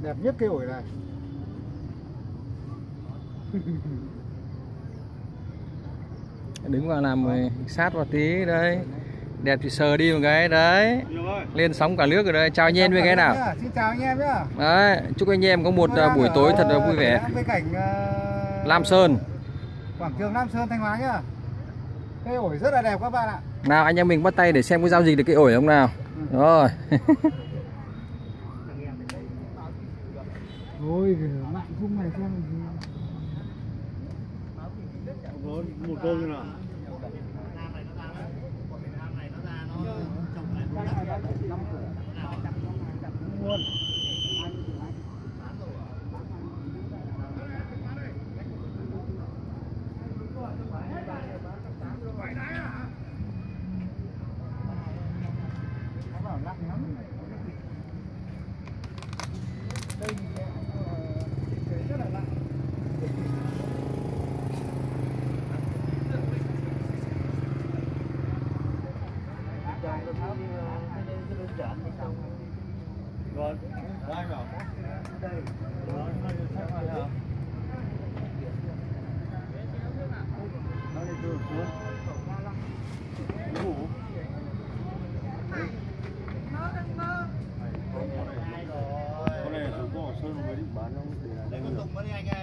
Đẹp nhất cây ổi này. Đứng vào làm sát vào tí đấy. Đẹp thì sờ đi một cái đấy. Lên sóng cả nước rồi đây. Chào anh em với cái nào. Xin chào anh em nhá. Đấy, chúc anh em có một buổi tối thật là vui vẻ. Với cảnh Lam Sơn, quảng trường Lam Sơn, Thanh Hóa nhá. Cây ổi rất là đẹp các bạn ạ. nào anh em mình bắt tay để xem có giao dịch được cây ổi không nào. Rồi. Ôi mạng dung này xem một cơm như nào. Rồi, đây bảo. Đây. Rồi, nó được sách vào hả? Nó đi từ xuống. Ngủ. Con này chú có Sơn mới định bán không? Để là đây.